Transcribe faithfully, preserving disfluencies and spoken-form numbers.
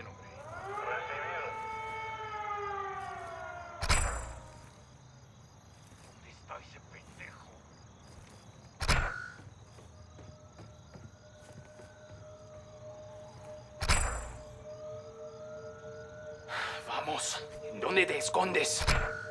bien, hombre. ¿Dónde está ese pendejo? Vamos, ¿en dónde te escondes?